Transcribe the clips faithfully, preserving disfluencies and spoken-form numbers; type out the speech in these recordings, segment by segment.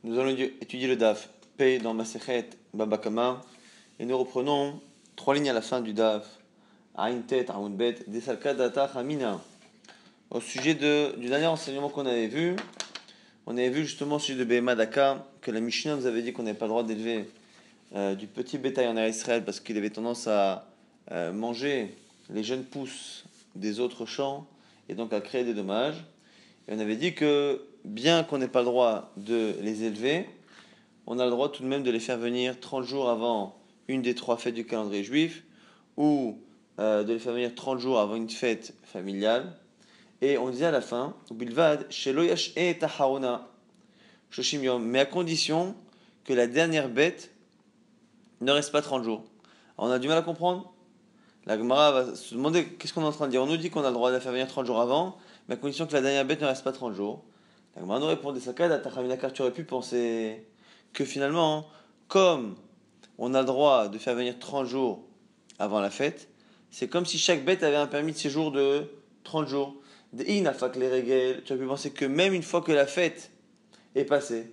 Nous allons étudier le Daf P dans Masechet Baba Kama et nous reprenons trois lignes à la fin du Daf Ain Tet Aoun Bet Desalka Data Hamina. Au sujet de, du dernier enseignement qu'on avait vu, on avait vu justement au sujet de Behema Daka que la Mishnah nous avait dit qu'on n'avait pas le droit d'élever euh, du petit bétail en Israël parce qu'il avait tendance à euh, manger les jeunes pousses des autres champs et donc à créer des dommages. Et on avait dit que, bien qu'on n'ait pas le droit de les élever, on a le droit tout de même de les faire venir trente jours avant une des trois fêtes du calendrier juif, ou euh, de les faire venir trente jours avant une fête familiale. Et on disait à la fin, Bilvad, Shelo Yash'e Taharuna, Shoshim Yom, mais à condition que la dernière bête ne reste pas trente jours. Alors on a du mal à comprendre. La Gemara va se demander qu'est-ce qu'on est en train de dire. On nous dit qu'on a le droit de la faire venir trente jours avant, mais à condition que la dernière bête ne reste pas trente jours. La Gemara nous répond, car tu aurais pu penser que finalement, comme on a le droit de faire venir trente jours avant la fête, c'est comme si chaque bête avait un permis de séjour de trente jours. Tu aurais pu penser que même une fois que la fête est passée,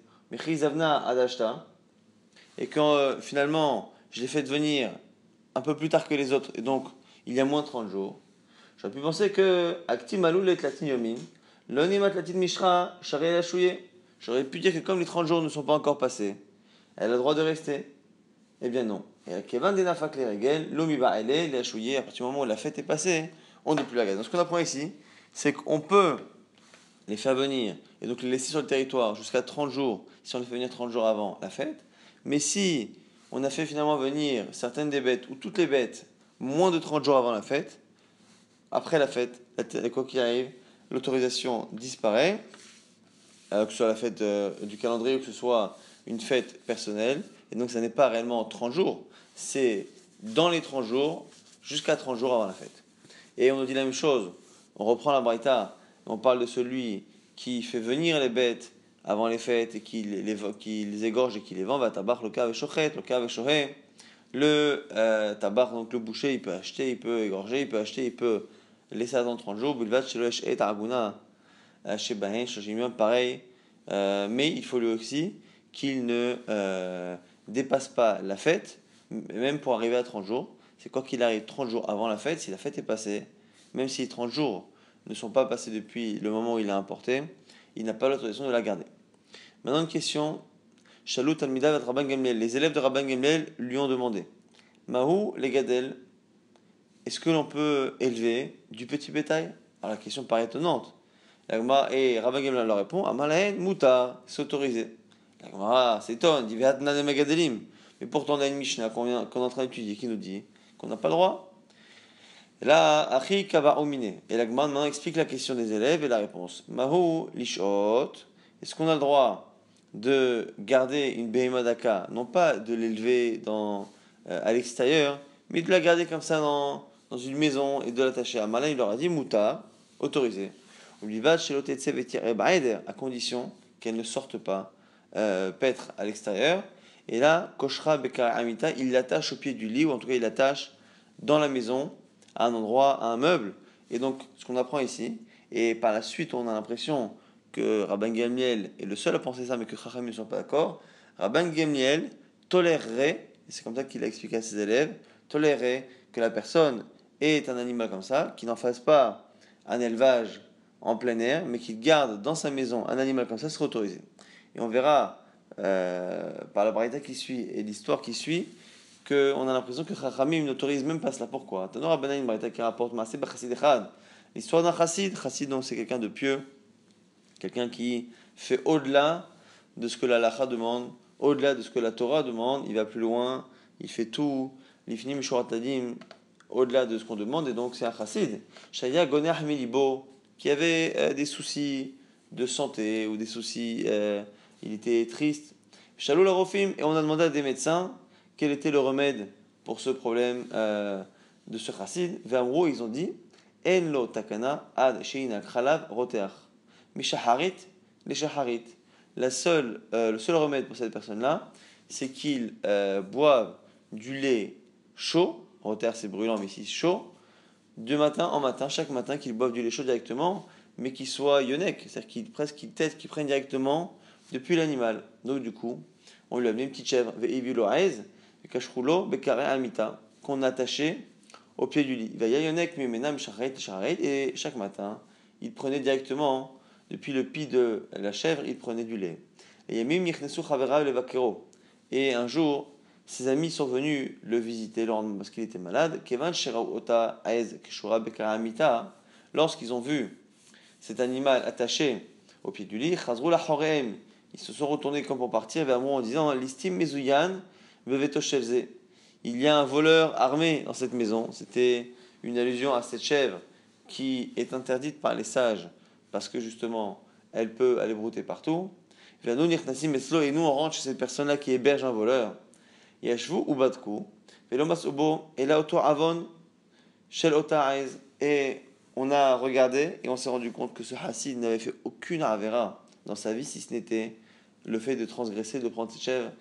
et quand euh, finalement je l'ai fait venir un peu plus tard que les autres, et donc il y a moins de trente jours, j'aurais pu penser que j'aurais pu dire que comme les trente jours ne sont pas encore passés, elle a le droit de rester. Eh bien non. Et à partir du moment où la fête est passée, on ne peut plus la garder. Donc ce qu'on apprend ici, c'est qu'on peut les faire venir et donc les laisser sur le territoire jusqu'à trente jours, si on les fait venir trente jours avant la fête. Mais si on a fait finalement venir certaines des bêtes, ou toutes les bêtes, moins de trente jours avant la fête, après la fête, quoi qu'il arrive, l'autorisation disparaît, euh, que ce soit la fête euh, du calendrier ou que ce soit une fête personnelle, et donc ça n'est pas réellement trente jours, c'est dans les trente jours, jusqu'à trente jours avant la fête. Et on nous dit la même chose, on reprend la Braïta, on parle de celui qui fait venir les bêtes avant les fêtes et qui les, les, qui les égorge et qui les vend, va tabar le cas avec shochet, le cas avec shohet. Le euh, tabar, donc le boucher, il peut acheter, il peut égorger, il peut acheter, il peut laisser attendre trente jours. Bulvat shelosh et araguna chez Bahen, shojimion, pareil. Euh, mais il faut lui aussi qu'il ne euh, dépasse pas la fête, même pour arriver à trente jours. C'est quoi qu'il arrive trente jours avant la fête, si la fête est passée, même si trente jours ne sont pas passés depuis le moment où il l'a importé, il n'a pas l'autorisation de la garder. Maintenant une question. Shalut Talmida vat Rabban Gamliel. Les élèves de Rabban Gamliel lui ont demandé Mahou les gadel, est-ce que l'on peut élever du petit bétail? Alors la question paraît étonnante. La Gemara et Rabban Gamliel leur répond Amalahen muta, c'est autorisé. La Gemara s'étonne, dit Vehatna de Magadelim. Mais pourtant on a une Mishnah qu'on, vient, qu'on est en train d'étudier qui nous dit qu'on n'a pas le droit. Et là, Achi Kava Omine. Et la Gemara maintenant explique la question des élèves et la réponse. Mahou lishot, est-ce qu'on a le droit de garder une Behema Daka, non pas de l'élever dans, euh, à l'extérieur, mais de la garder comme ça dans, dans une maison et de l'attacher à Malin, il leur a dit Mouta, autorisé. À condition qu'elle ne sorte pas euh, paître à l'extérieur. Et là, Koshra Bekar Amita, il l'attache au pied du lit, ou en tout cas il l'attache dans la maison, à un endroit, à un meuble. Et donc, ce qu'on apprend ici, et par la suite on a l'impression que Rabban Gamliel est le seul à penser ça, mais que Chachamim ne sont pas d'accord, Rabban Gamliel tolérerait, et c'est comme ça qu'il a expliqué à ses élèves, tolérerait que la personne ait un animal comme ça, qui n'en fasse pas un élevage en plein air, mais qu'il garde dans sa maison un animal comme ça, serait autorisé. Et on verra euh, par la braïta qui suit et l'histoire qui suit, qu'on a l'impression que Chachamim n'autorise même pas cela. Pourquoi? Tanor Rabbanan, une braïta qui rapporte Maaseh B'Chassid Echad, l'histoire d'un chassid. Chassid, donc, c'est quelqu'un de pieux, quelqu'un qui fait au-delà de ce que la halakha demande, au-delà de ce que la Torah demande, il va plus loin, il fait tout, l'ifnim shoratadim, au-delà de ce qu'on demande, et donc c'est un chassid. Shaya goner milibo, qui avait euh, des soucis de santé ou des soucis, euh, il était triste. Shalou la rofim, et on a demandé à des médecins quel était le remède pour ce problème euh, de ce chassid. V'amrou, ils ont dit, en lo takana ad sheina khalav roteach. Mishaharit, les shaharit. La seule, euh, le seul remède pour cette personne-là, c'est qu'ils euh, boivent du lait chaud, roter c'est brûlant, mais ici chaud, de matin en matin, chaque matin, qu'ils boivent du lait chaud directement, mais qu'il soit yonek, c'est-à-dire qu'ils presque qu'ils testent, qu'ils prennent directement depuis l'animal. Donc du coup, on lui a amené une petite chèvre, ve'ivilo aez, ve'kashrulo bekareh amita, qu'on a attaché au pied du lit. Vayayonek mimenam shacharet shacharet, et chaque matin, il prenait directement, depuis le pied de la chèvre, il prenait du lait. Et yamim yichnesu chaverav levakero. Et un jour, ses amis sont venus le visiter parce qu'il était malade. Kevan sherau ota aez keshura bekareh amita, lorsqu'ils ont vu cet animal attaché au pied du lit, chazrou la choreem, ils se sont retournés comme pour partir vers moi en disant listim mezouyan beveto shelze. Il y a un voleur armé dans cette maison. C'était une allusion à cette chèvre qui est interdite par les sages parce que justement elle peut aller brouter partout. Et nous on rentre chez cette personne-là qui héberge un voleur. Yashvu ubadku velomas ubo et la auto avon shel ota aiz, et on a regardé et on s'est rendu compte que ce hassid n'avait fait aucune avera dans sa vie si ce n'était le fait de transgresser, de prendre cette chèvre.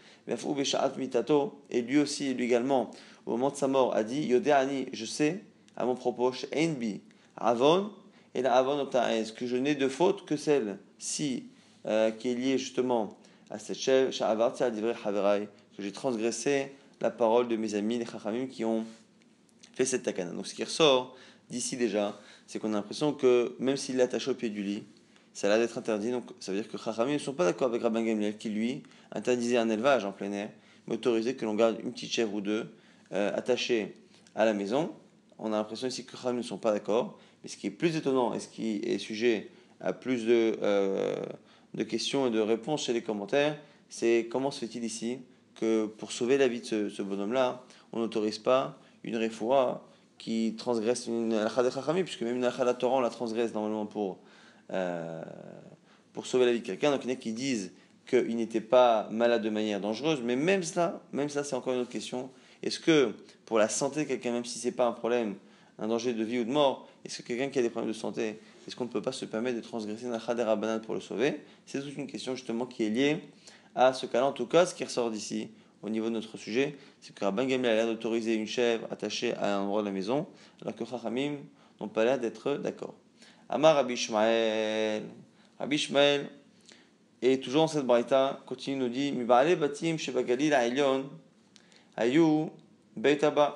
Et lui aussi, et lui également, au moment de sa mort, a dit Yodeani, je sais, à mon propos, Enbi, Avon, et la Avon Otaez, que je n'ai de faute que celle-ci, euh, qui est liée justement à cette chèvre, Sha'avarti Adivre Haverai, que j'ai transgressé la parole de mes amis, les Chachamim, qui ont fait cette takana. Donc ce qui ressort d'ici déjà, c'est qu'on a l'impression que même s'il est attaché au pied du lit, ça a l'air d'être interdit. Donc ça veut dire que Chachamim ne sont pas d'accord avec Rabban Gamliel qui lui interdisait un élevage en plein air, mais autorisait que l'on garde une petite chèvre ou deux euh, attachées à la maison. On a l'impression ici que Chachamim ne sont pas d'accord. Mais ce qui est plus étonnant et ce qui est sujet à plus de, euh, de questions et de réponses chez les commentaires, c'est comment se fait-il ici que pour sauver la vie de ce, ce bonhomme-là, on n'autorise pas une refoua qui transgresse une halakha de Chachamim, puisque même une halakha de la Torah, on la transgresse normalement pour, euh, pour sauver la vie de quelqu'un. Donc il y en a qui disent qu'il n'était pas malade de manière dangereuse, mais même ça, même ça c'est encore une autre question. Est-ce que pour la santé de quelqu'un, même si ce n'est pas un problème, un danger de vie ou de mort, est-ce que quelqu'un qui a des problèmes de santé, est-ce qu'on ne peut pas se permettre de transgresser une halakha de Rabbanan pour le sauver? C'est toute une question justement qui est liée à ce cas-là. En tout cas, ce qui ressort d'ici, au niveau de notre sujet, c'est que Rabban Gamliel a l'air d'autoriser une chèvre attachée à un endroit de la maison, alors que Chachamim n'ont pas l'air d'être d'accord. Amar Rabbi Ishmael. Rabbi Ishmael, et toujours dans cette braïta, continue nous dit Miba'ale batim shebagalil ha'elyon hayu beit haba.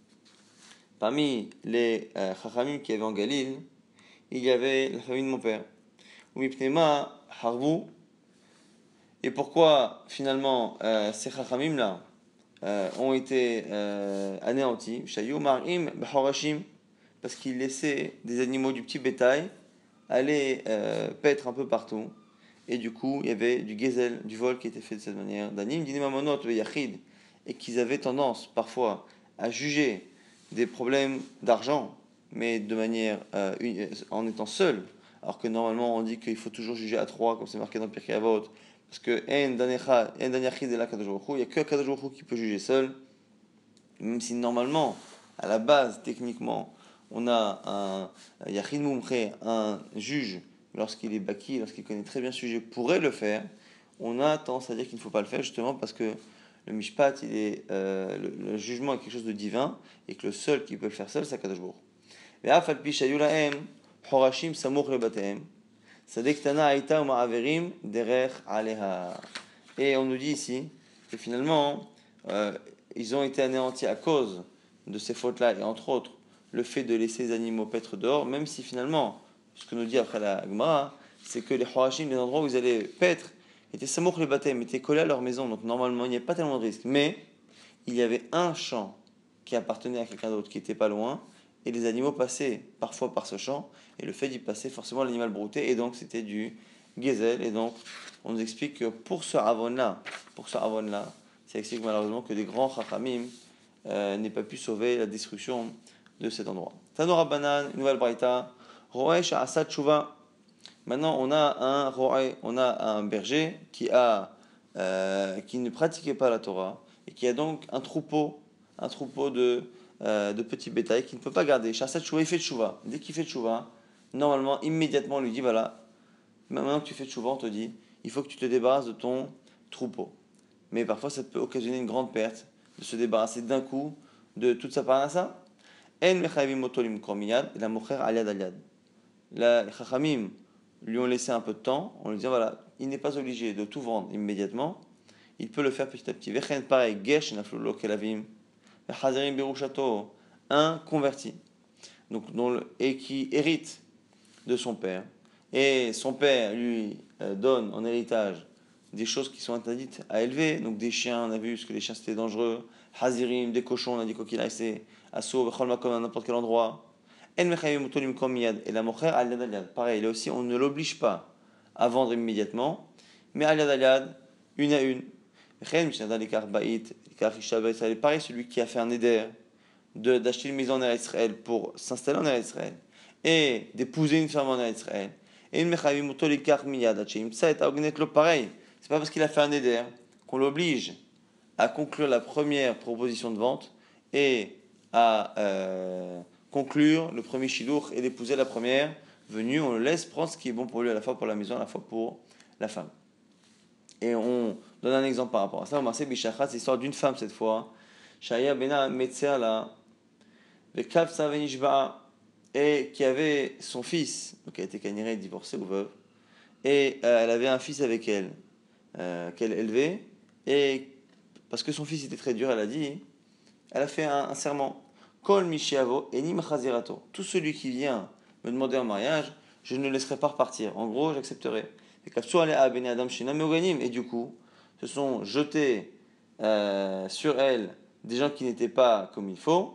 Parmi les euh, Chachamim qui avaient en Galil, il y avait la famille de mon père. Umipnema harbu. Et pourquoi finalement euh, ces Chachamim là euh, ont été euh, anéantis? Shayu marim b'horashim, parce qu'ils laissaient des animaux du petit bétail aller euh, paître un peu partout. Et du coup, il y avait du gezel, du vol qui était fait de cette manière. Danim dinemamonot yachid, et qu'ils avaient tendance parfois à juger des problèmes d'argent, mais de manière euh, une, en étant seul, alors que normalement on dit qu'il faut toujours juger à trois, comme c'est marqué dans Pirkei Avot, parce que en danecha, en danyachid est là Kadosh Baruch Hu, il n'y a que Kadosh Baruch Hu qui peut juger seul, même si normalement, à la base, techniquement, on a un yachid mumche, un juge, lorsqu'il est baki, lorsqu'il connaît très bien le sujet, pourrait le faire. On a tendance à dire qu'il ne faut pas le faire justement parce que le mishpat, il est, euh, le, le jugement est quelque chose de divin et que le seul qui peut le faire seul, c'est Kadosh Baruch Hu. Ve'af al pi shayu lahem horashim samuch lebatehem sadek tana aita u'ma'averim derech aleha. Et on nous dit ici que finalement euh, ils ont été anéantis à cause de ces fautes-là et entre autres le fait de laisser les animaux paître dehors, même si finalement ce que nous dit après la Gemara, c'est que les horashim, les endroits où ils allaient paître, étaient samouk les baptêmes, étaient collés à leur maison, donc normalement il n'y avait pas tellement de risques. Mais il y avait un champ qui appartenait à quelqu'un d'autre qui n'était pas loin, et les animaux passaient parfois par ce champ, et le fait d'y passer, forcément l'animal broutait, et donc c'était du gezel, et donc on nous explique que pour ce avon-là, pour ce avon-là, ça explique malheureusement que des grands chachamim euh, n'aient pas pu sauver la destruction de cet endroit. Tanora Banan, nouvelle braïta. Roesh Asad Chouva. Maintenant, on a un roe, on a un berger qui a, euh, qui ne pratiquait pas la Torah et qui a donc un troupeau, un troupeau de, euh, de petits bétails qu'il ne peut pas garder. Asad Chouva, il fait Chouva. Dès qu'il fait Chouva, normalement, immédiatement, on lui dit voilà, maintenant que tu fais Chouva, on te dit, il faut que tu te débarrasses de ton troupeau. Mais parfois, ça peut occasionner une grande perte de se débarrasser d'un coup de toute sa parnassa. En mechavim motolim kromiyad, la mocher aliad aliad. La, les Chachamim lui ont laissé un peu de temps, on lui dit voilà, il n'est pas obligé de tout vendre immédiatement, il peut le faire petit à petit. Vechen pareil, Gesh naflulo kelavim, Hazarim berushato, un converti, donc dont le, et qui hérite de son père, et son père lui euh, donne en héritage des choses qui sont interdites à élever, donc des chiens, on a vu ce que les chiens c'était dangereux, Hazirim, des cochons, on a dit quoi qu'il a essayé, Asso, Bechol Makom, à n'importe quel endroit. En mechayim utolim kom miyad, et la mocher al yad al yad. Pareil, là aussi, on ne l'oblige pas à vendre immédiatement, mais al yad al yad, une à une. Pareil, celui qui a fait un éder de, d'acheter une maison en Eretz Israël pour s'installer en Eretz Israël et d'épouser une femme en Eretz Israël. Et une mechayim utolikar miyad, achim tsaet aognet lo pareil. C'est pas parce qu'il a fait un éder qu'on l'oblige à conclure la première proposition de vente et à euh, conclure le premier shilour et d'épouser la première venue. On le laisse prendre ce qui est bon pour lui à la fois pour la maison, à la fois pour la femme. Et on donne un exemple par rapport à ça. On Marseille Bishachat, c'est l'histoire d'une femme cette fois. Shaya Bena Metzeala, Vekavsa Venishba, et qui avait son fils, donc elle était canirée, divorcée ou veuve, et euh, elle avait un fils avec elle, euh, qu'elle élevait, et parce que son fils était très dur, elle a dit, elle a fait un, un serment. Kol Mishiavo Enim Chazirato. Tout celui qui vient me demander en mariage, je ne le laisserai pas repartir. En gros, j'accepterai. Et du coup, se sont jetés euh, sur elle des gens qui n'étaient pas comme il faut.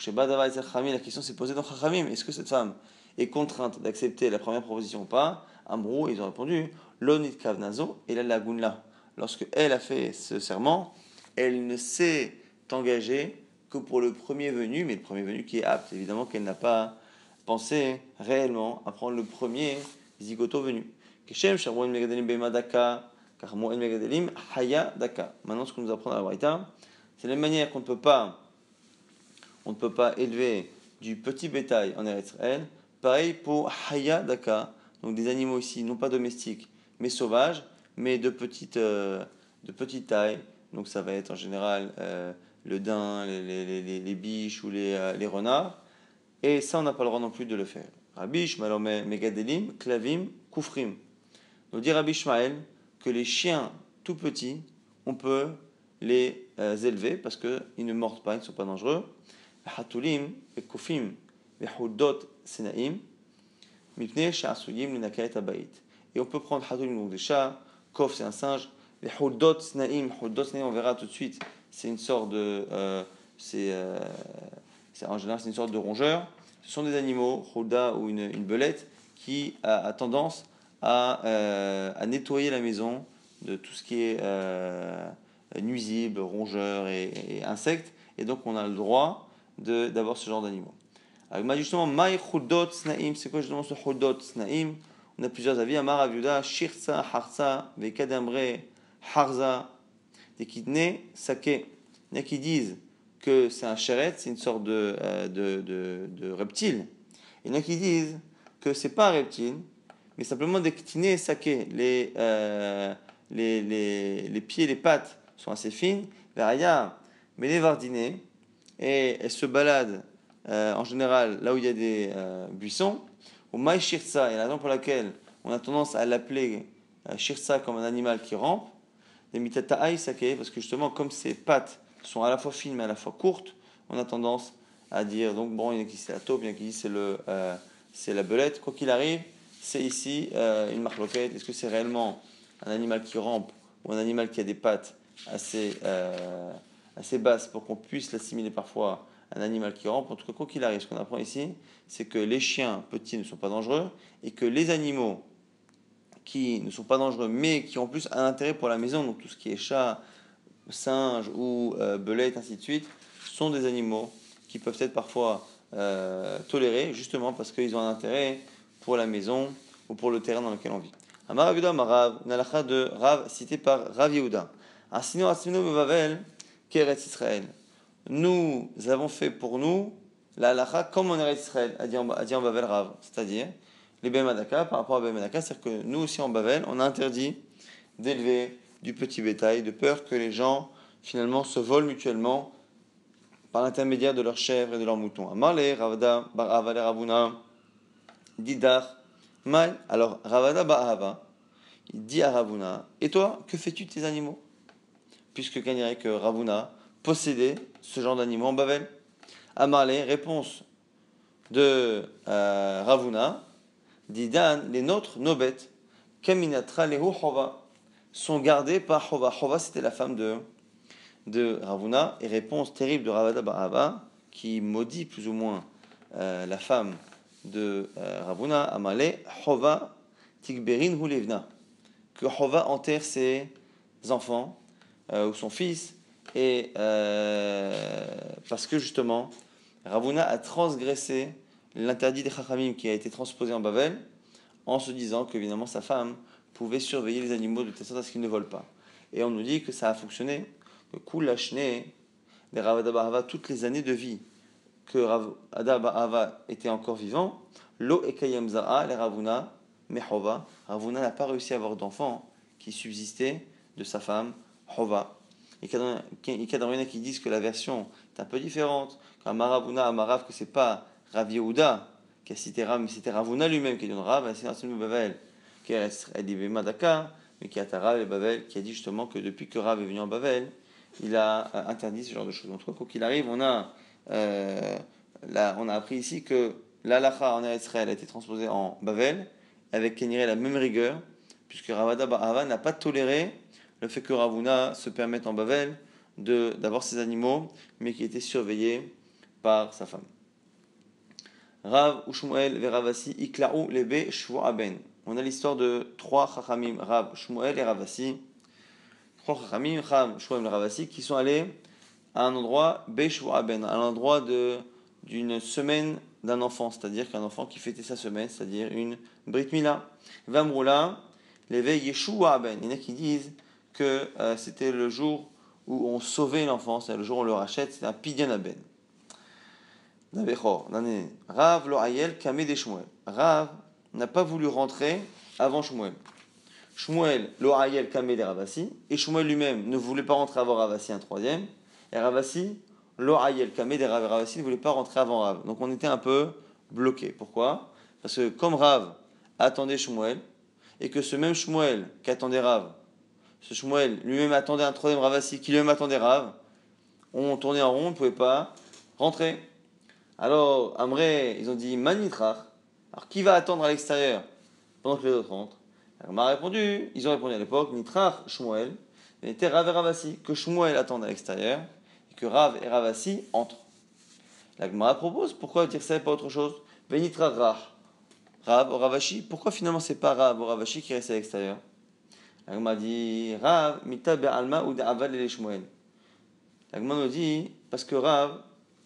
La question s'est posée dans Chachamim. Est-ce que cette femme est contrainte d'accepter la première proposition ou pas? Ambrou, ils ont répondu Lonit Kavnazo et la Lagunla. Lorsque elle a fait ce serment, elle ne s'est engagée que pour le premier venu, mais le premier venu qui est apte. Évidemment qu'elle n'a pas pensé réellement à prendre le premier zigoto venu. Keshem Sharmoen Megadelim Bema Daka, car Moen Megadelim Haya Daka. Maintenant, ce que nous apprend à la Braïta, c'est la même manière qu'on ne peut pas, on ne peut pas élever du petit bétail en Eretz Israël. Pareil pour Haya Daka, donc des animaux ici, non pas domestiques, mais sauvages, mais de petite, euh, de petite taille. Donc ça va être en général euh, le daim, les, les, les, les biches ou les, euh, les renards. Et ça, on n'a pas le droit non plus de le faire. Rabbi Ishmael Megadelim, Klavim, Kufrim. Nous dit Rabbi Ishmael que les chiens tout petits, on peut les euh, élever parce qu'ils ne mordent pas, ils ne sont pas dangereux. Hatulim, Kufim, Hudot, Senaim, Mipne, Sha'asuyim, Linakaet Abayit. Et on peut prendre Hatulim, donc des chats, Kof, c'est un singe, les Hudot, Senaim, Hudot, Senaim, on verra tout de suite, c'est une sorte de. Euh, c'est, euh, c'est, en général, c'est une sorte de rongeur. Ce sont des animaux, Huda ou une, une belette, qui a, a tendance à, euh, à nettoyer la maison de tout ce qui est euh, nuisible, rongeur et, et insectes, et donc on a le droit de, d'avoir ce genre d'animaux. Alors justement, Maï Hudot Snaim, c'est quoi justement ce Hudot Snaim? On a plusieurs avis. Amar Aviuda, Shirsa, Harsa, Vekadambre, Harza, des kidney, Sake. Il y en a qui disent que c'est un chéret, c'est une sorte de, euh, de, de, de reptile. Il y en a qui disent que c'est pas un reptile, mais simplement des ktinés saké. Les, euh, les, les, les pieds et les pattes sont assez fines. Veraya, mais les vardinés, et elles se baladent euh, en général là où il y a des euh, buissons. Ou maï shirsa, et la raison pour laquelle on a tendance à l'appeler euh, shirsa comme un animal qui rampe, des mitataï saké, parce que justement, comme ses pattes sont à la fois fines mais à la fois courtes, on a tendance à dire, donc bon, il y en a qui disent c'est la taupe, il y en a qui disent c'est, le, euh, c'est la belette. Quoi qu'il arrive, c'est ici euh, une marloquette. Est-ce que c'est réellement un animal qui rampe ou un animal qui a des pattes assez, euh, assez basses pour qu'on puisse l'assimiler parfois à un animal qui rampe? En tout cas, quoi qu'il arrive, ce qu'on apprend ici, c'est que les chiens petits ne sont pas dangereux et que les animaux qui ne sont pas dangereux mais qui ont plus un intérêt pour la maison, donc tout ce qui est chat, singe ou euh, belette, ainsi de suite, sont des animaux qui peuvent être parfois euh, tolérés justement parce qu'ils ont un intérêt pour la maison ou pour le terrain dans lequel on vit. Amar Rav Yehuda Marav, une halakha de Rav cité par Rav Yehuda. Asino asino bevavel keretz Israël. Nous avons fait pour nous la halakha comme en Eretz Israël, a dit en Bavel Rav, c'est-à-dire les Bemadaka par rapport à Bemadaka, c'est-à-dire que nous aussi en Bavel, on a interdit d'élever du petit bétail, de peur que les gens finalement se volent mutuellement par l'intermédiaire de leurs chèvres et de leurs moutons. Amarle Ravada bar Avale Ravuna Didar Mai. Alors Ravada bar Ava, il dit à Ravuna, et toi, que fais-tu de tes animaux? Puisque qu'on dirait que Ravuna possédait ce genre d'animaux en Bavel. Amarlé, réponse de euh, Ravuna, dit Dan, les nôtres, nos bêtes, Kaminatra lehu Hova, sont gardés par Hova. Hova, c'était la femme de, de Ravuna, et réponse terrible de Ravada Baraba, qui maudit plus ou moins euh, la femme de euh, Ravuna, Amalé, Hova, Tikberin Hulevna, que Hova enterre ses enfants, euh, ou son fils, et euh, parce que justement, Ravuna a transgressé l'interdit des Chachamim qui a été transposé en Bavel, en se disant que évidemment sa femme pouvait surveiller les animaux de telle sorte à ce qu'ils ne volent pas. Et on nous dit que ça a fonctionné, que Kulashne, des Ravada Bahava, toutes les années de vie que Ravada Bahava était encore vivant, Lo Ekayem Za'a, les Ravuna, Mehova, Ravuna n'a pas réussi à avoir d'enfants qui subsistaient de sa femme, Hova. Et qu'il y en a qui disent que la version est un peu différente, qu'Amaravuna, Amarav, que c'est pas Rav Yehuda qui a cité Rav, mais c'était Ravuna lui-même qui a dit Rav, c'est un seul Bavel, qui a dit Madaka, mais qui a Rav et Bavel, qui a dit justement que depuis que Rav est venu en Bavel, il a interdit ce genre de choses. En tout cas, quoi qu'il arrive, on a, euh, là, on a appris ici que l'Alacha en Israël a été transposée en Bavel, avec Keniré la même rigueur, puisque Ravada Bahava n'a pas toléré le fait que Ravuna se permette en Bavel de, d'avoir ses animaux, mais qui étaient surveillés par sa femme. Rav Ushmuel Veravasi Iklaou Lebe Shvuaben. On a l'histoire de trois Chachamim, Rav Shmuel et Ravasi. Trois Chachamim, Rav Shmuel et Ravasi, qui sont allés à un endroit Be Shvuaben, à l'endroit de, d'une semaine d'un enfant, c'est-à-dire qu'un enfant qui fêtait sa semaine, c'est-à-dire une Brit Mila. Vamroula Leve Yeshuaben. Il y en a qui disent que euh, c'était le jour où on sauvait l'enfant, c'est le jour où on le rachète, c'est un Pidyan Aben. Rav lo ayel kamé de Shmuel. Rav n'a pas voulu rentrer avant Shmuel. Shmuel lo ayel kamé de Ravasi, et Shmuel lui-même ne voulait pas rentrer avant Ravasi un troisième, et Ravasi lo ayel kamé de Rav, Ravasi ne voulait pas rentrer avant Rav. Donc on était un peu bloqué. Pourquoi? Parce que comme Rav attendait Shmuel, et que ce même Shmuel qui attendait Rav, ce Shmuel lui-même attendait un troisième Ravasi qui lui-même attendait Rav, on tournait en rond, on ne pouvait pas rentrer. Alors, Amré, ils ont dit Manitrach. Alors, qui va attendre à l'extérieur pendant que les autres rentrent? Alors, m'a répondu, ils ont répondu à l'époque Nitrach, Shmuel, et était Rav et Ravasi, que Shmuel attende à l'extérieur et que Rav et Ravasi entrent. La Gemara propose pourquoi dire ça et pas autre chose? Venitrach Rach, Rav ou Ravashi, pourquoi finalement c'est pas Rav ou Ravashi qui reste à l'extérieur? La Gemara dit Rav, Mita Be'alma ou De'aval et Shmuel. La Gemara nous dit parce que Rav,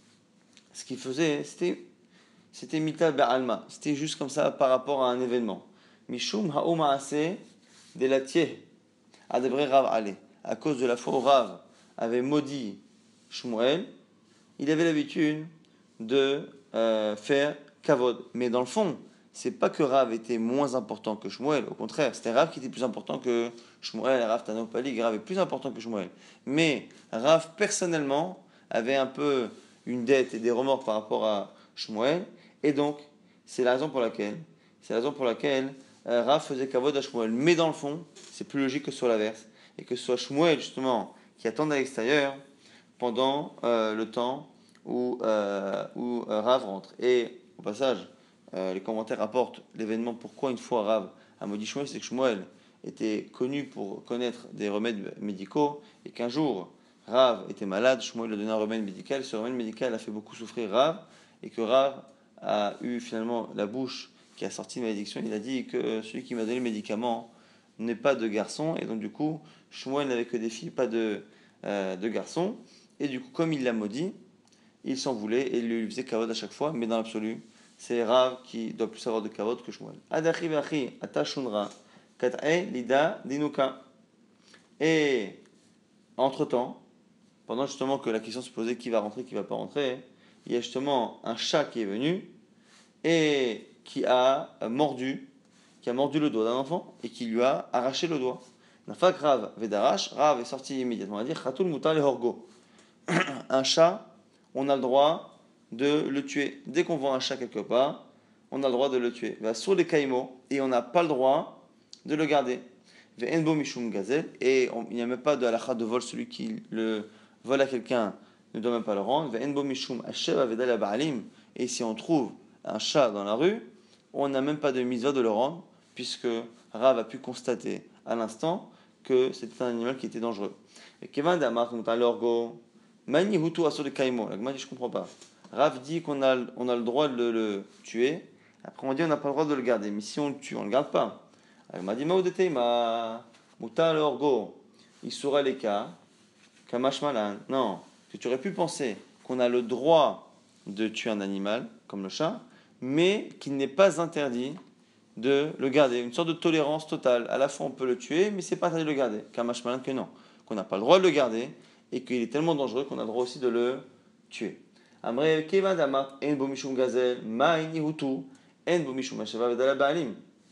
ce qu'il faisait, c'était, c'était mita ba'alma. C'était juste comme ça par rapport à un événement. Mishum ha'uma'ase delatieh. Adebre Rav ale. À cause de la fois où Rav avait maudit Shmuel, il avait l'habitude de euh, faire kavod. Mais dans le fond, c'est pas que Rav était moins important que Shmuel. Au contraire, c'était Rav qui était plus important que Shmuel. Rav Tanopali, Rav est plus important que Shmuel. Mais Rav, personnellement, avait un peu une dette et des remords par rapport à Shmuel, et donc c'est la raison pour laquelle, c'est la raison pour laquelle euh, Rav faisait kavod à Shmuel. Mais dans le fond, c'est plus logique que ce soit l'inverse, et que ce soit Shmuel justement qui attende à l'extérieur pendant euh, le temps où, euh, où euh, Rav rentre. Et au passage, euh, les commentaires rapportent l'événement pourquoi une fois Rav a maudit Shmuel, c'est que Shmuel était connu pour connaître des remèdes médicaux, et qu'un jour Rav était malade, Shmuel lui a donné un remède médical, ce remède médical a fait beaucoup souffrir Rav, et que Rav a eu finalement la bouche qui a sorti une malédiction. Il a dit que celui qui m'a donné le médicament n'est pas de garçon, et donc du coup, Shmuel n'avait que des filles, pas de, euh, de garçons, et du coup, comme il l'a maudit, il s'en voulait, et il lui faisait kavod à chaque fois, mais dans l'absolu, c'est Rav qui doit plus avoir de kavod que Shmuel. Adachi vachi atashunra kat'e lida dinuka. Et entre-temps, pendant justement que la question se posait qui va rentrer, qui va pas rentrer, il y a justement un chat qui est venu et qui a mordu, qui a mordu le doigt d'un enfant et qui lui a arraché le doigt. Nafak Rav Vedarash, Rav est sorti immédiatement. On va dire Khatul Mutar le Horgo. Un chat, on a le droit de le tuer. Dès qu'on voit un chat quelque part, on a le droit de le tuer. Va sur les caïmos et on n'a pas le droit de le garder. ve'en bo mishum gazel, et on- il n'y a même pas de halakha de vol, celui qui le vole à quelqu'un ne doit même pas le rendre. Ve'en bo mishum hashev avedal ba'alim, et si on trouve un chat dans la rue, on n'a même pas de mitzvah de le rendre, puisque Rav a pu constater à l'instant que c'était un animal qui était dangereux. Et Kevin Damar, quand l'orgo, Mani Hutu Asur de Kaimo, la Gemara dit je comprends pas. Rav dit qu'on a, on a le droit de le, le tuer, après on dit on n'a pas le droit de le garder, mais si on le tue, on ne le garde pas. Elle m'a dit Maudete, ma Muta l'orgo, il sera les cas, Kamash Malan. Non, que tu aurais pu penser qu'on a le droit de tuer un animal, comme le chat, mais qu'il n'est pas interdit de le garder. Une sorte de tolérance totale. À la fois, on peut le tuer, mais c'est pas interdit de le garder. Kamash Malan que non. Qu'on n'a pas le droit de le garder et qu'il est tellement dangereux qu'on a le droit aussi de le tuer. Amre Keva Dama, En Bomishum Gazel, Ma'ini Hutu, En Bomishum Hasheva Vedala Baalim.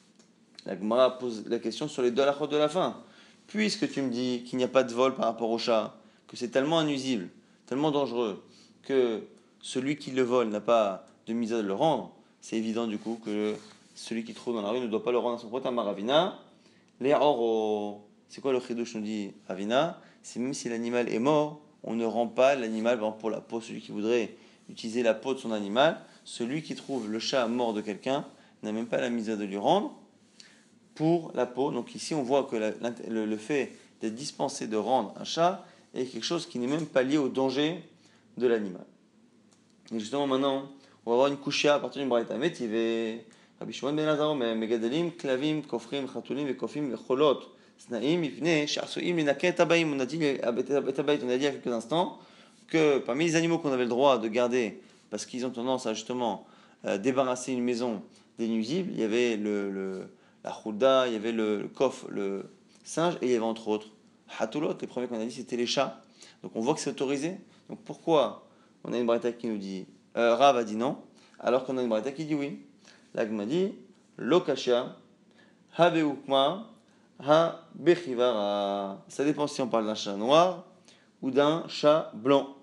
La Gemara pose la question sur les deux halachot de la fin. Puisque tu me dis qu'il n'y a pas de vol par rapport au chat, que c'est tellement inuisible, tellement dangereux, que celui qui le vole n'a pas de mise à le rendre, c'est évident du coup que celui qui trouve dans la rue ne doit pas le rendre à son prochain Maravina. Les oro, c'est quoi le chidouche nous dit Ravina? C'est même si l'animal est mort, on ne rend pas l'animal pour la peau. Celui qui voudrait utiliser la peau de son animal, celui qui trouve le chat mort de quelqu'un n'a même pas la mise à de lui rendre pour la peau. Donc ici, on voit que la, le, le fait d'être dispensé de rendre un chat est quelque chose qui n'est même pas lié au danger de l'animal. Et justement, maintenant, on va avoir une couchia à partir d'une braïta. Métivé, Rabbi Shimon ben Lazaro, Megadelim, Klavim, Kofrim, Khatulim, Vekofim, Vecholot, Snaim, Ifne, Sharsoim, Linake, Tabaim. On a dit, on a dit il y a quelques instants que parmi les animaux qu'on avait le droit de garder, parce qu'ils ont tendance à justement euh, débarrasser une maison des nuisibles, il y avait le, le la chouda, il y avait le, le coffre, le singe, et il y avait entre autres Hatulot, les premiers qu'on a dit c'était les chats. Donc on voit que c'est autorisé. Donc pourquoi on a une braïta qui nous dit, euh, Rav a dit non, alors qu'on a une braïta qui dit oui. Là, m'a dit, Lokashia, Habeukma, Ha Bechivara. Ça dépend si on parle d'un chat noir ou d'un chat blanc.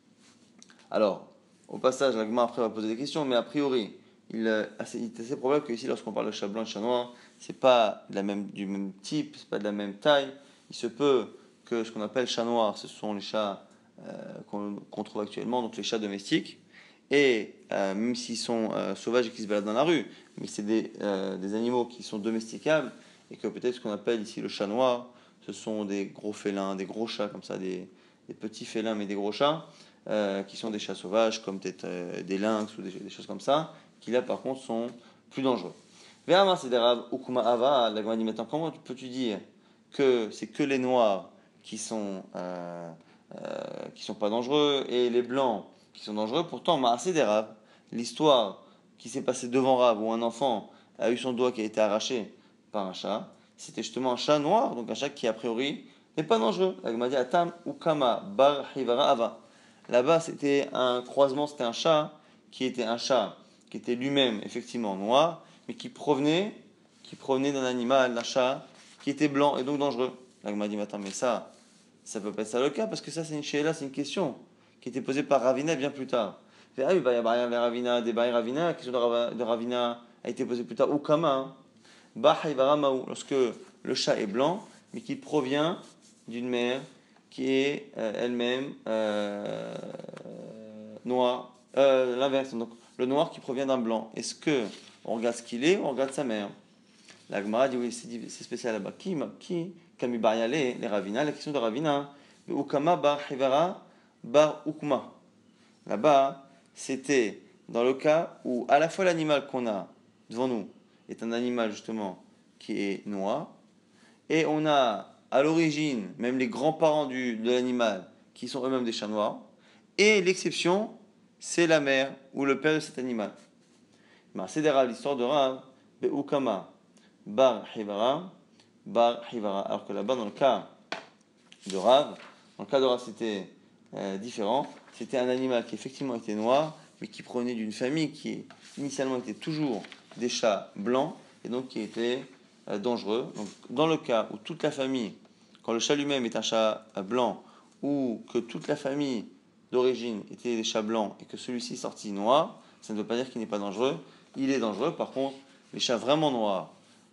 Alors, au passage, la Gemara après va poser des questions, mais a priori, il, euh, il est assez probable que ici, lorsqu'on parle de chat blanc et de chat noir, c'est pas de la même, du même type, c'est pas de la même taille. Il se peut que ce qu'on appelle chat noir, ce sont les chats euh, qu'on, qu'on trouve actuellement, donc les chats domestiques, et euh, même s'ils sont euh, sauvages et qui se baladent dans la rue, mais c'est des, euh, des animaux qui sont domesticables, et que peut-être ce qu'on appelle ici le chat noir, ce sont des gros félins, des gros chats comme ça, des, des petits félins mais des gros chats, euh, qui sont des chats sauvages, comme peut-être euh, des lynx ou des, des choses comme ça, qui là par contre sont plus dangereux. Ve'amar sederab ukuma ava, la Gemara dit maintenant, comment peux-tu dire que c'est que les noirs qui sont euh, euh, qui sont pas dangereux et les blancs qui sont dangereux? Pourtant, Maaseh des Rav, l'histoire qui s'est passée devant Rav où un enfant a eu son doigt qui a été arraché par un chat, c'était justement un chat noir, donc un chat qui a priori n'est pas dangereux. La Gemara dit Atam ukama bar hivara ava. Là-bas, c'était un croisement, c'était un chat qui était un chat qui était lui-même effectivement noir, mais qui provenait, qui provenait d'un animal, d'un chat qui était blanc et donc dangereux. La Gemara dit attends, mais ça, ça peut pas être ça le cas parce que ça c'est une chéla, c'est une question qui était posée par Ravina bien plus tard. Ah oui, bah, il y a Ravina, des Baï Ravina, la question de Ravina a été posée plus tard. Ou Kama, Bahayvaramaou, lorsque le chat est blanc, mais qui provient d'une mère qui est euh, elle-même euh, noire. Euh, l'inverse, donc le noir qui provient d'un blanc. Est-ce que on regarde ce qu'il est ou on regarde sa mère? La Gemara dit oui, c'est, c'est spécial là-bas. Qui, qui, Kami Bariale, les Ravina, la question de Ravina, Ukama bar Hivara bar Ukma. Là-bas, c'était dans le cas où à la fois l'animal qu'on a devant nous est un animal justement qui est noir, et on a à l'origine même les grands-parents du, de l'animal qui sont eux-mêmes des chats noirs, et l'exception, c'est la mère ou le père de cet animal. C'est l'histoire de Rav, Be'ukama bar Hivara, bar Hivara. Alors que là-bas, dans le cas de Rav, dans le cas de Rav, c'était euh, différent. C'était un animal qui effectivement était noir, mais qui provenait d'une famille qui initialement était toujours des chats blancs, et donc qui était euh, dangereux. Donc, dans le cas où toute la famille, quand le chat lui-même est un chat euh, blanc, ou que toute la famille d'origine était des chats blancs, et que celui-ci est sorti noir, ça ne veut pas dire qu'il n'est pas dangereux. Il est dangereux. Par contre, les chats vraiment noirs,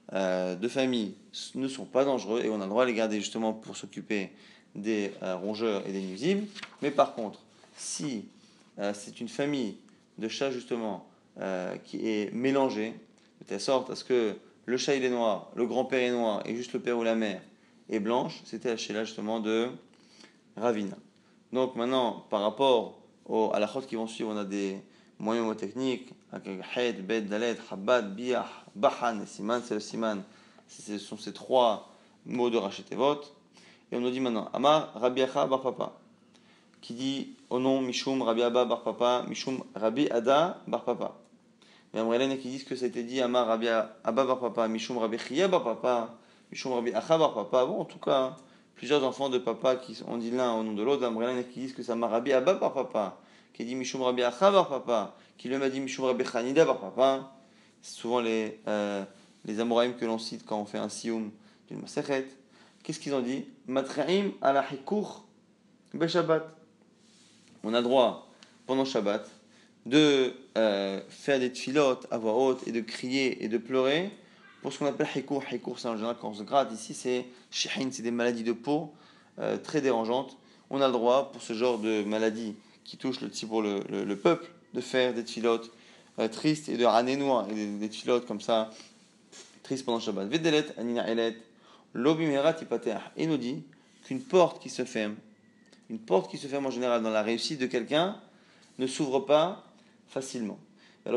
euh, de famille ne sont pas dangereux et on a le droit de les garder justement pour s'occuper des euh, rongeurs et des nuisibles. Mais par contre, si euh, c'est une famille de chats justement euh, qui est mélangée, de telle sorte à ce que le chat il est noir, le grand-père est noir et juste le père ou la mère est blanche, c'était la Sheila justement de Ravina. Donc maintenant, par rapport aux, à la chôte qui vont suivre, on a des moyens mnémotechniques, Hed, Bet, Dalet, Chabad, Biah, Bahan et Siman, c'est le Siman, ce sont ces trois mots de Rachetevot. Et on nous dit maintenant, Amar Rabbi Acha Bar Papa, qui dit au nom Mishum Rabbi Abba Bar Papa, Mishum Rabbi Ada Bar Papa. Mais Amrelen qui disent que ça a été dit Amar Rabbi Abba Bar Papa, Mishum Rabbi Chia Bar Papa, Mishum Rabbi Acha Bar Papa. Bon, en tout cas, plusieurs enfants de papa qui ont dit l'un au nom de l'autre. Amrelen qui disent que c'est Amar Rabbi Abba Bar Papa, qui dit Mishum Rabbi Acha Bar Papa, qui lui a dit Mishum Rabbi Chanida Bar Papa. C'est souvent les, euh, les Amoraïm que l'on cite quand on fait un sioum d'une Masechet. Qu'est-ce qu'ils ont dit? Matraim ala hikour be Shabbat. On a droit, pendant Shabbat, de euh, faire des tfilotes à voix haute et de crier et de pleurer pour ce qu'on appelle hikour. Hikour, c'est en général quand on se gratte. Ici, c'est shihin, c'est des maladies de peau euh, très dérangeantes. On a le droit, pour ce genre de maladies qui touchent le, pour le, le, le peuple, de faire des tfilotes euh, tristes et de ranénois, et des, des tfilotes comme ça, tristes pendant Shabbat. Vedelet, anina elet. Il nous dit qu'une porte qui se ferme, une porte qui se ferme en général dans la réussite de quelqu'un, ne s'ouvre pas facilement. Et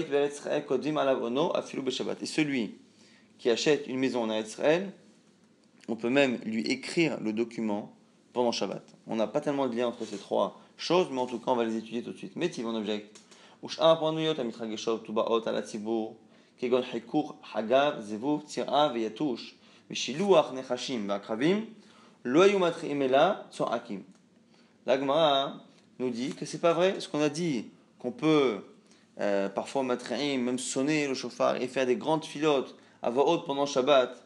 celui qui achète une maison en Israël, on peut même lui écrire le document pendant Shabbat. On n'a pas tellement de lien entre ces trois choses, mais en tout cas on va les étudier tout de suite. Mais si on objecte, כגון חיכוך, חגב, זיבוב, צירעה ויתוש, ושילוח נחשים ועקרבים, לא היו מתחילים אלא צועקים. La Gemara nous dit que c'est pas vrai ce qu'on a dit, qu'on peut euh, parfois matraim, même sonner le chauffard et faire des grandes filotes à voix haute pendant Shabbat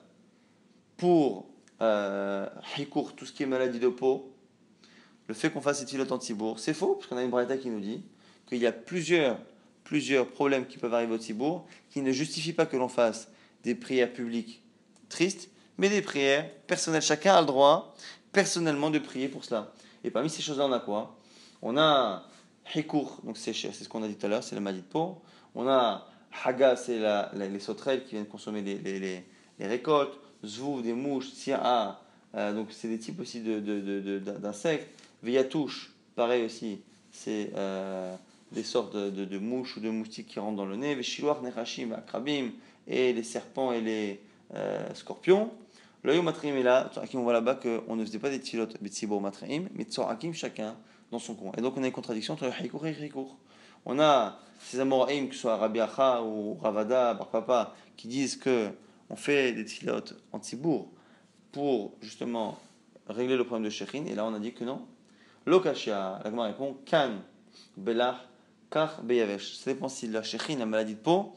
pour euh, hikour, tout ce qui est maladie de peau. Le fait qu'on fasse ces filotes en tibour, c'est faux, parce qu'on a une braïta qui nous dit qu'il y a plusieurs plusieurs problèmes qui peuvent arriver au tibour, qui ne justifient pas que l'on fasse des prières publiques tristes, mais des prières personnelles. Chacun a le droit, personnellement, de prier pour cela. Et parmi ces choses-là, on a quoi? On a hikour, donc c'est, c'est ce qu'on a dit tout à l'heure, c'est la maladie de peau. On a haga, c'est la, la, les sauterelles qui viennent consommer les, les, les, les récoltes. Zvouv, des mouches. Tsi'a, euh, donc c'est des types aussi de, de, de, de, d'insectes. Veyatouche, pareil aussi, c'est... Euh, des sortes de, de, de mouches ou de moustiques qui rentrent dans le nez, veshiloach nechashim akrabim, et les serpents et les euh, scorpions. L'œil matrim est là, on voit là-bas qu'on ne faisait pas des tfilot betzibor matrim, mais tsorakim chacun dans son coin. Et donc on a une contradiction entre le hikour et le hikour. On a ces amoraïm, que ce soit Rabbi Acha ou Ravada, Bar Papa, qui disent que on fait des tfilot en tzibour pour justement régler le problème de shechin, et là on a dit que non. Lokashia, la Gemara répond, kan belach car beyavesh. Ça dépend si la shechin, la maladie de peau,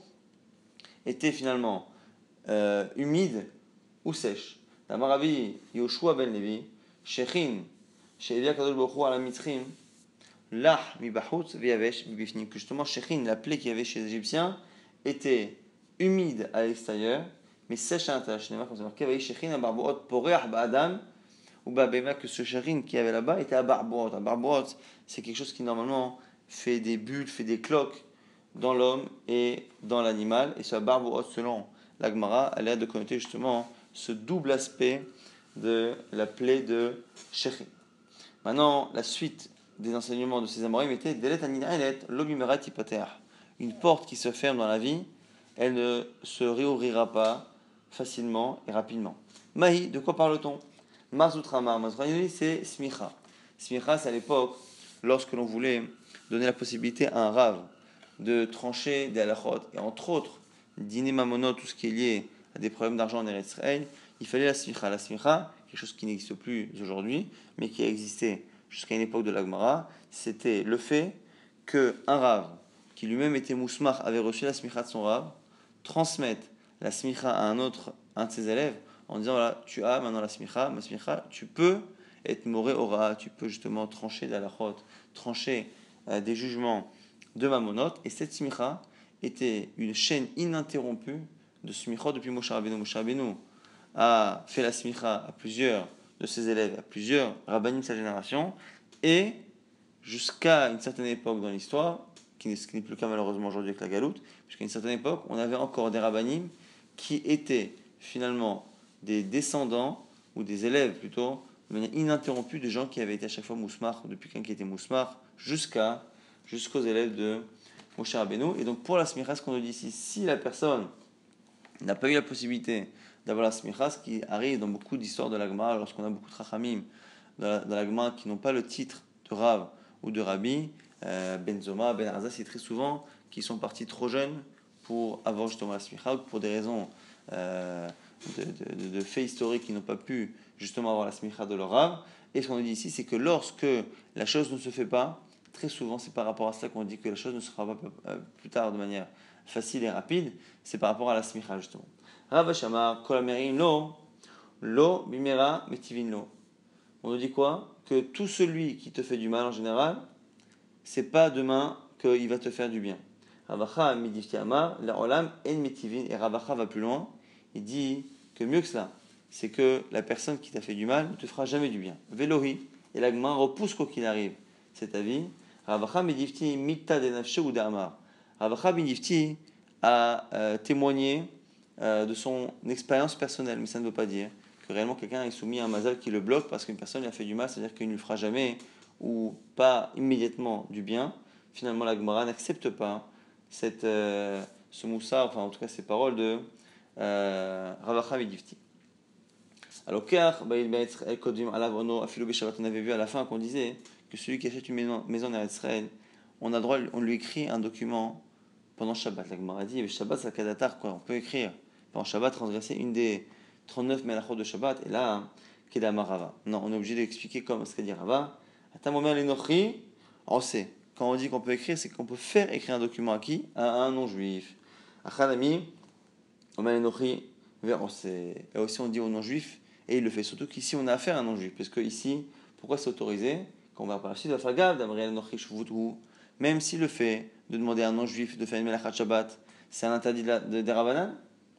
était finalement euh, humide ou sèche. La Maravi Yoshua ben Levi, shechin, she'evia kadosh baruch hu ala mitzrim, lach mi bachutz beyavesh mi bifnim. Que justement, shechin, la plaie qu'il y avait chez les Égyptiens, était humide à l'extérieur, mais sèche à l'intérieur. Chez les comme c'est marqué, vayi shechin a barboot poreach ba'adam, ou ba'bema, que ce shechin qui avait là-bas était à barboot. À barboot, c'est quelque chose qui normalement fait des bulles, fait des cloques dans l'homme et dans l'animal. Et ce barboot, selon la Gemara, elle a de connoter justement ce double aspect de la plaie de shechin. Maintenant, la suite des enseignements de ces amorim était Delet anina elet lobimerat ipater. Une porte qui se ferme dans la vie, elle ne se réouvrira pas facilement et rapidement. Mahi, de quoi parle-t-on? Marzutramar, Marzutramar, c'est smicha. Smicha, c'est à l'époque, lorsque l'on voulait donner la possibilité à un rave de trancher des halachot, et entre autres, dîner mamonot, tout ce qui est lié à des problèmes d'argent en Eretz Israël, il fallait la smicha. La smicha, quelque chose qui n'existe plus aujourd'hui, mais qui a existé jusqu'à une époque de la Gemara, c'était le fait qu'un rave, qui lui-même était mousmach, avait reçu la smicha de son rave, transmette la smicha à un autre, un de ses élèves, en disant, voilà, tu as maintenant la smicha, ma smicha, tu peux être moré ora, tu peux justement trancher d'alachot, trancher euh, des jugements de mamonot, et cette smicha était une chaîne ininterrompue de smichot depuis Moshe Rabbeinu. Moshe Rabbeinu a fait la smicha à plusieurs de ses élèves, à plusieurs rabbanim de sa génération, et jusqu'à une certaine époque dans l'histoire, qui n'est plus le cas malheureusement aujourd'hui avec la galoute, jusqu'à une certaine époque, on avait encore des rabbanim qui étaient finalement des descendants, ou des élèves plutôt, de manière ininterrompue de gens qui avaient été à chaque fois mousmar, depuis quelqu'un qui était mousmar, jusqu'à, jusqu'aux élèves de Moshe Rabbeinu. Et donc pour la smicha, ce qu'on nous dit ici, si la personne n'a pas eu la possibilité d'avoir la smicha, ce qui arrive dans beaucoup d'histoires de la Gemara, lorsqu'on a beaucoup de chachamim dans la Gemara qui n'ont pas le titre de Rav ou de Rabbi, euh, Ben Zoma, Ben Arza, c'est très souvent qu'ils sont partis trop jeunes pour avoir justement la smicha, ou pour des raisons euh, de, de, de, de faits historiques qui n'ont pas pu justement avoir la smicha de leur Rav. Et ce qu'on dit ici, c'est que lorsque la chose ne se fait pas, très souvent c'est par rapport à cela qu'on dit que la chose ne se fera pas plus tard de manière facile et rapide, c'est par rapport à la smicha justement. Rav Shamar, Kol Amerim Lo, Lo Bimera Metivin Lo. On nous dit quoi? Que tout celui qui te fait du mal en général, c'est pas demain qu'il va te faire du bien. Ravacha Midifti Amar, la Olam En Metivin, et Ravacha va plus loin, il dit que mieux que cela, c'est que la personne qui t'a fait du mal ne te fera jamais du bien. Velohi, et l'agma repousse quoi qu'il arrive cet avis. Ravacha Midifti Mitta de Nafshe ou d'Amar. Ravacha Midifti a euh, témoigné euh, de son expérience personnelle, mais ça ne veut pas dire que réellement quelqu'un est soumis à un mazal qui le bloque parce qu'une personne lui a fait du mal, c'est-à-dire qu'il ne lui fera jamais ou pas immédiatement du bien. Finalement, la Gemara n'accepte pas cette, euh, ce moussa, enfin en tout cas ces paroles de euh, Ravacha Midifti. Alors, on avait vu à la fin qu'on disait que celui qui achète une maison, maison en Israël, on a le droit, on lui écrit un document pendant Shabbat. La Gemara dit, mais Shabbat c'est Kadatar, quoi. On peut écrire pendant Shabbat, transgresser une des trente-neuf melachot de Shabbat, et là, Kedama Rava. Non, on est obligé d'expliquer comme ce qu'a dit Rava. On sait, quand on dit qu'on peut écrire, c'est qu'on peut faire écrire un document à qui? À un non-juif. Achanami, et aussi on dit aux non-juifs, et il le fait surtout qu'ici on a affaire à un non-juif, parce que ici, pourquoi c'est autorisé? Quand on va par la suite, même si le fait de demander à un non-juif de faire une melachat Shabbat, c'est un interdit de, de Rabanan,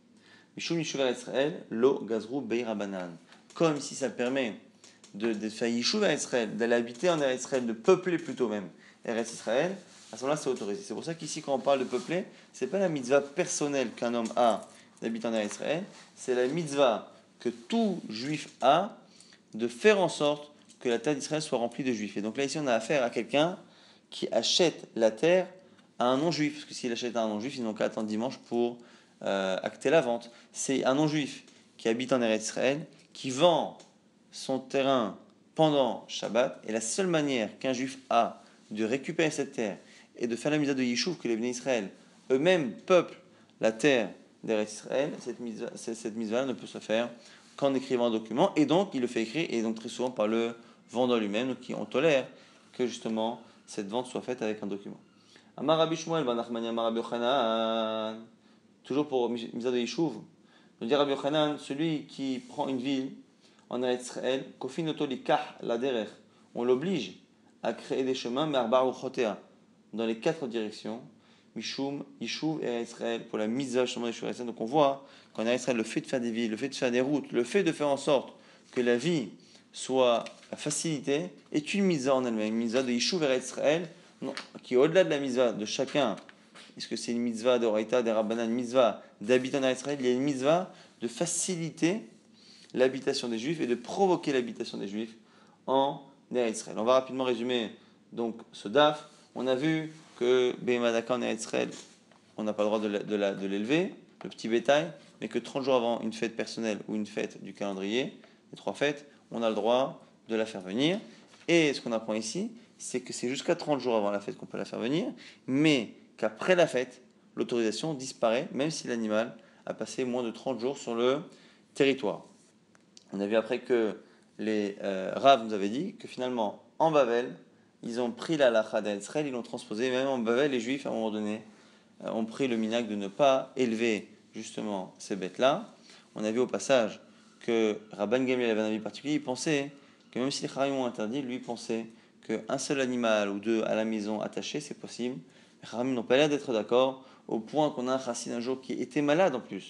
comme ici ça permet de, de faire Yishuv à Israël, d'aller habiter en Eretz Israël, de peupler plutôt même Eretz Israël, à ce moment-là c'est autorisé. C'est pour ça qu'ici quand on parle de peupler, c'est pas la mitzvah personnelle qu'un homme a d'habiter en Eretz Israël, c'est la mitzvah que tout juif a de faire en sorte que la terre d'Israël soit remplie de juifs. Et donc là ici on a affaire à quelqu'un qui achète la terre à un non-juif, parce que s'il achète à un non-juif, ils n'ont qu'à attendre dimanche pour euh, acter la vente. C'est un non-juif qui habite en Eretz Israël, qui vend son terrain pendant Shabbat, et la seule manière qu'un juif a de récupérer cette terre et de faire la mitzvah de Yishuv, que les Bnei Israël eux-mêmes peuplent la terre d'Eretz Israël, cette mitzvah, cette mitzvah ne peut se faire qu'en écrivant un document, et donc il le fait écrire, et donc très souvent par le vendeur lui-même, donc on tolère que justement cette vente soit faite avec un document. Amar Rabbi Shmuel ben Nachmani Amar Rabbi Yochanan, toujours pour mitzvah de Yishuv, nous dit Rabbi Yochanan, celui qui prend une ville en Eretz Israël, kofin oto likach la derech, on l'oblige à créer des chemins, mais arba uchotea, dans les quatre directions, Mishum, Yishuv et Israël, pour la mitzvah justement de Yishuv. Donc on voit qu'en Israël, le fait de faire des villes, le fait de faire des routes, le fait de faire en sorte que la vie soit facilitée, est une mitzvah en elle-même, une mitzvah de Yishuv et Israël, qui est au-delà de la mitzvah de chacun. Est-ce que c'est une mitzvah de Horaïta, des Rabbanan, une mitzvah d'habiter en Israël? Il y a une mitzvah de faciliter l'habitation des Juifs et de provoquer l'habitation des Juifs en Israël. On va rapidement résumer donc ce daf. On a vu que Behemadaka en Israël, on n'a pas le droit de, la, de, la, de l'élever, le petit bétail, mais que trente jours avant une fête personnelle ou une fête du calendrier, les trois fêtes, on a le droit de la faire venir. Et ce qu'on apprend ici, c'est que c'est jusqu'à trente jours avant la fête qu'on peut la faire venir, mais qu'après la fête, l'autorisation disparaît, même si l'animal a passé moins de trente jours sur le territoire. On a vu après que les euh, Rav nous avaient dit que finalement, en Babel, ils ont pris la halakha d'Israël, ils l'ont transposé. Même en Babel, les Juifs, à un moment donné, euh, ont pris le minhag de ne pas élever justement ces bêtes-là. On a vu au passage que Rabban Gamliel avait un avis particulier. Il pensait que même si les Chachamim ont interdit, lui pensait qu'un seul animal ou deux à la maison attaché, c'est possible. Les Chachamim n'ont pas l'air d'être d'accord, au point qu'on a un chassid un jour qui était malade en plus.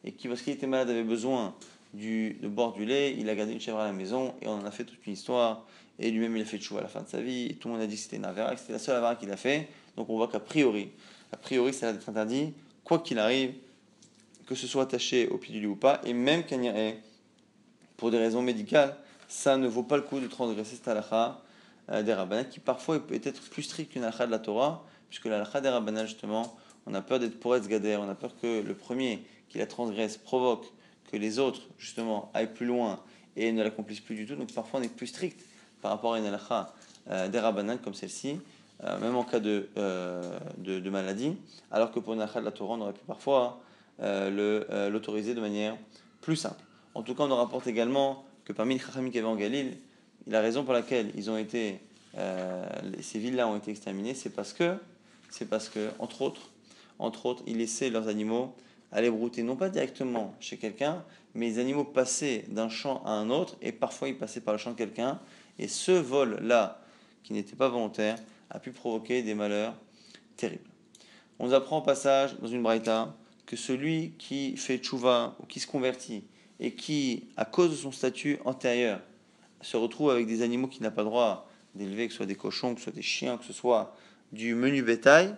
et qui, parce qu'il était malade, avait besoin du, de boire du lait, il a gardé une chèvre à la maison et on en a fait toute une histoire. Et lui-même, il a fait tchouva à la fin de sa vie. Et tout le monde a dit que c'était une avera, que c'était la seule avera qu'il a fait. Donc on voit qu'a priori, a priori, ça va être interdit, quoi qu'il arrive, que ce soit attaché au pied du lit ou pas, et même qu'un ait, pour des raisons médicales, ça ne vaut pas le coup de transgresser cette halakha euh, des rabbanan, qui parfois peut être plus strict qu'une halakha de la Torah, puisque la halakha des rabbanan, justement, on a peur d'être poretz gader, on a peur que le premier qui la transgresse provoque que les autres, justement, aillent plus loin et ne l'accomplissent plus du tout. Donc parfois on est plus strict par rapport à une halakha euh, des rabbanan comme celle-ci, euh, même en cas de, euh, de, de maladie, alors que pour une halakha de la Torah, on aurait pu parfois euh, le, euh, l'autoriser de manière plus simple. En tout cas, on nous rapporte également que parmi les Chachamim qui avaient en Galil, la raison pour laquelle ils ont été, euh, ces villes-là ont été exterminées, c'est parce que, c'est parce que, entre autres, entre autres, ils laissaient leurs animaux aller brouter, non pas directement chez quelqu'un, mais les animaux passaient d'un champ à un autre, et parfois ils passaient par le champ de quelqu'un, et ce vol-là, qui n'était pas volontaire, a pu provoquer des malheurs terribles. On nous apprend au passage, dans une braïta, que celui qui fait tchouva, ou qui se convertit, et qui, à cause de son statut antérieur, se retrouve avec des animaux qu'il n'a pas droit d'élever, que ce soit des cochons, que ce soit des chiens, que ce soit du menu bétail,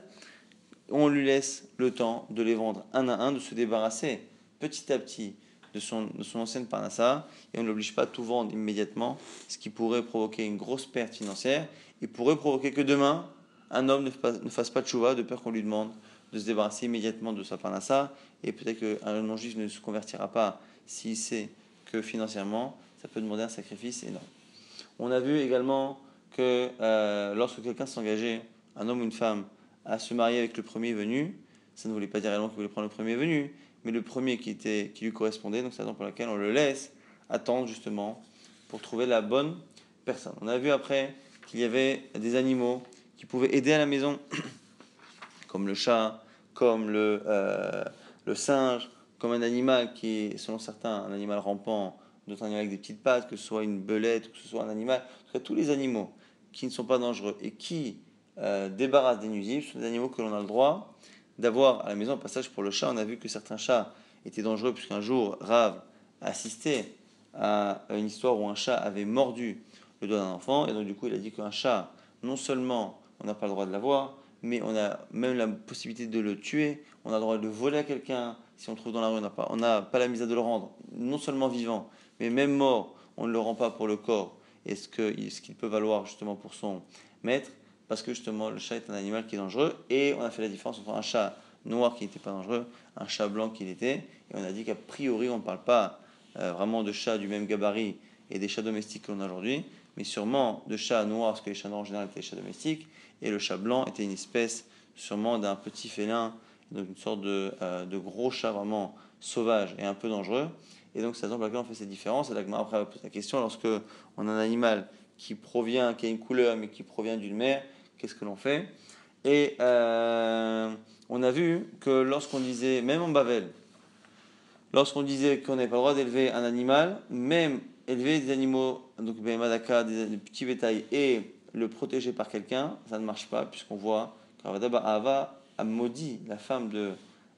on lui laisse le temps de les vendre un à un, de se débarrasser petit à petit de son, de son ancienne parnassa, et on ne l'oblige pas à tout vendre immédiatement, ce qui pourrait provoquer une grosse perte financière, et pourrait provoquer que demain, un homme ne, fa- ne fasse pas de chouva de peur qu'on lui demande de se débarrasser immédiatement de sa parnassa, et peut-être qu'un non-juif ne se convertira pas s'il sait que financièrement, ça peut demander un sacrifice énorme. On a vu également que euh, lorsque quelqu'un s'engageait, un homme ou une femme, à se marier avec le premier venu, ça ne voulait pas dire réellement qu'il voulait prendre le premier venu, mais le premier qui, était, qui lui correspondait, donc c'est la raison pour laquelle on le laisse attendre justement pour trouver la bonne personne. On a vu après qu'il y avait des animaux qui pouvaient aider à la maison, comme le chat, comme le, euh, le singe, comme un animal qui est, selon certains, un animal rampant, d'autres animaux avec des petites pattes, que ce soit une belette, que ce soit un animal. En tout cas, tous les animaux qui ne sont pas dangereux et qui euh, débarrassent des nuisibles sont des animaux que l'on a le droit d'avoir à la maison. Au passage, pour le chat, on a vu que certains chats étaient dangereux, puisqu'un jour, Rav a assisté à une histoire où un chat avait mordu le doigt d'un enfant, et donc du coup, il a dit qu'un chat, non seulement on n'a pas le droit de l'avoir, mais on a même la possibilité de le tuer, on a le droit de le voler à quelqu'un, si on le trouve dans la rue, on n'a pas, on n'a pas la mise à de le rendre, non seulement vivant, mais même mort, on ne le rend pas pour le corps, et ce, que, ce qu'il peut valoir justement pour son maître, parce que justement le chat est un animal qui est dangereux, et on a fait la différence entre un chat noir qui n'était pas dangereux, un chat blanc qui l'était, et on a dit qu'a priori on ne parle pas euh, vraiment de chats du même gabarit et des chats domestiques que l'on a aujourd'hui, mais sûrement de chats noirs, parce que les chats noirs en général étaient des chats domestiques, et le chat blanc était une espèce sûrement d'un petit félin, donc une sorte de, euh, de gros chat vraiment sauvage et un peu dangereux. Et donc c'est la raison pour laquelle on fait cette différence. Et là, après, on pose la question, lorsque on a un animal qui provient, qui a une couleur, mais qui provient d'une mère, qu'est-ce que l'on fait? Et euh, on a vu que lorsqu'on disait, même en Bavel, lorsqu'on disait qu'on n'avait pas le droit d'élever un animal, même élever des animaux, donc des madaka, des, des petits bétails, et le protéger par quelqu'un, ça ne marche pas, puisqu'on voit qu'Ava a maudit la femme de,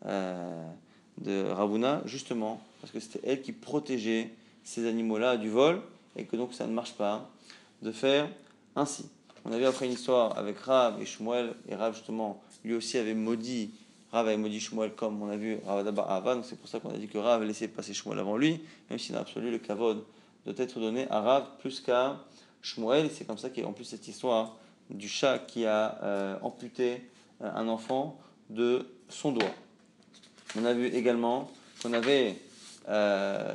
euh, de Ravuna, justement, parce que c'était elle qui protégeait ces animaux-là du vol, et que donc ça ne marche pas de faire ainsi. On avait après une histoire avec Rav et Shmuel, et Rav justement, lui aussi avait maudit, Rav avait maudit Shmuel comme on a vu Rav d'abord Ava, donc c'est pour ça qu'on a dit que Rav avait laissé passer Shmuel avant lui, même si dans l'absolu le kavod doit être donné à Rav plus qu'à Shmuel, et c'est comme ça qu'il y a en plus cette histoire du chat qui a euh, amputé euh, un enfant de son doigt. On a vu également qu'on avait euh,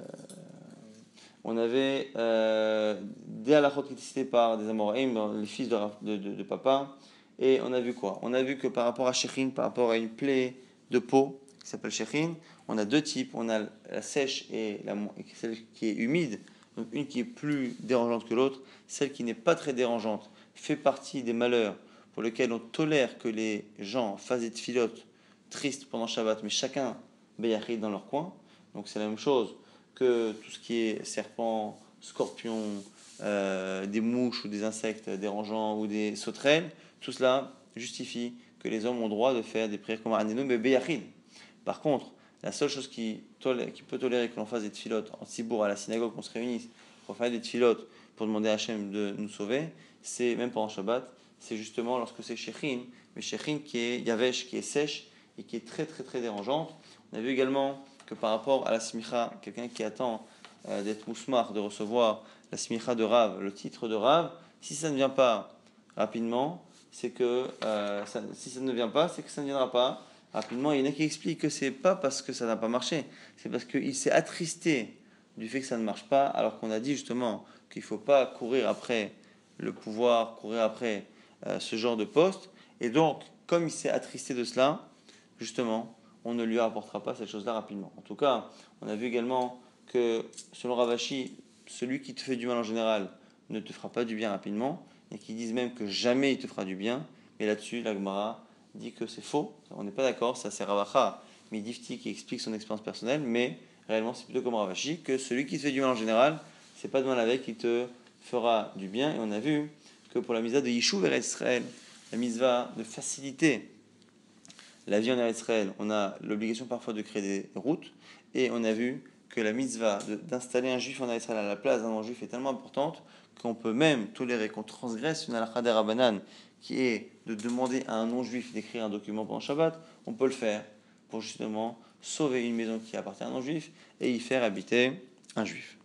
on avait euh, des halachot qui étaient cités par des amoraïm, les fils de, de, de, de papa, et on a vu quoi? On a vu que par rapport à shechin, par rapport à une plaie de peau qui s'appelle shechin, on a deux types, on a la sèche et la, celle qui est humide, donc une qui est plus dérangeante que l'autre, celle qui n'est pas très dérangeante fait partie des malheurs pour lesquels on tolère que les gens fassent des tfilotes tristes pendant Shabbat, mais chacun béyachid dans leur coin, donc c'est la même chose que tout ce qui est serpent, scorpion, euh, des mouches ou des insectes dérangeants ou des sauterelles, tout cela justifie que les hommes ont droit de faire des prières comme Anenu mais Beyachid. Par contre, La seule chose qui, tolère, qui peut tolérer que l'on fasse des tfilotes en Tzibour à la synagogue, qu'on se réunisse pour faire des tfilotes, pour demander à Hachem de nous sauver, c'est même pas en Shabbat, c'est justement lorsque c'est Shechin, mais Shechin qui est Yavesh, qui est sèche et qui est très très très dérangeante. On a vu également que par rapport à la smicha, quelqu'un qui attend euh, d'être mousmar, de recevoir la smicha de Rav, le titre de Rav, si ça ne vient pas rapidement, c'est que euh, ça, si ça ne vient pas, c'est que ça ne viendra pas rapidement. Il y en a qui expliquent que c'est pas parce que ça n'a pas marché, c'est parce qu'il s'est attristé du fait que ça ne marche pas, alors qu'on a dit justement qu'il ne faut pas courir après le pouvoir, courir après euh, ce genre de poste. Et donc, comme il s'est attristé de cela, justement, on ne lui apportera pas cette chose-là rapidement. En tout cas, on a vu également que, selon Ravashi, celui qui te fait du mal en général ne te fera pas du bien rapidement, et qui disent même que jamais il te fera du bien. Mais là-dessus, la Gemara dit que c'est faux. On n'est pas d'accord, ça c'est Ravacha Midifti qui explique son expérience personnelle, mais réellement c'est plutôt comme Ravashi, que celui qui te fait du mal en général, c'est pas de mal avec qui te fera du bien. Et on a vu que pour la mitzvah de Yishuv vers Israël, la mitzvah de faciliter la vie en Israël, on a l'obligation parfois de créer des routes, et on a vu que la mitzvah de, d'installer un juif en Israël à la place d'un non-juif est tellement importante qu'on peut même tolérer qu'on transgresse une halakha des Rabbanan qui est de demander à un non-juif d'écrire un document pendant Shabbat. On peut le faire pour justement sauver une maison qui appartient à un non-juif et y faire habiter un juif.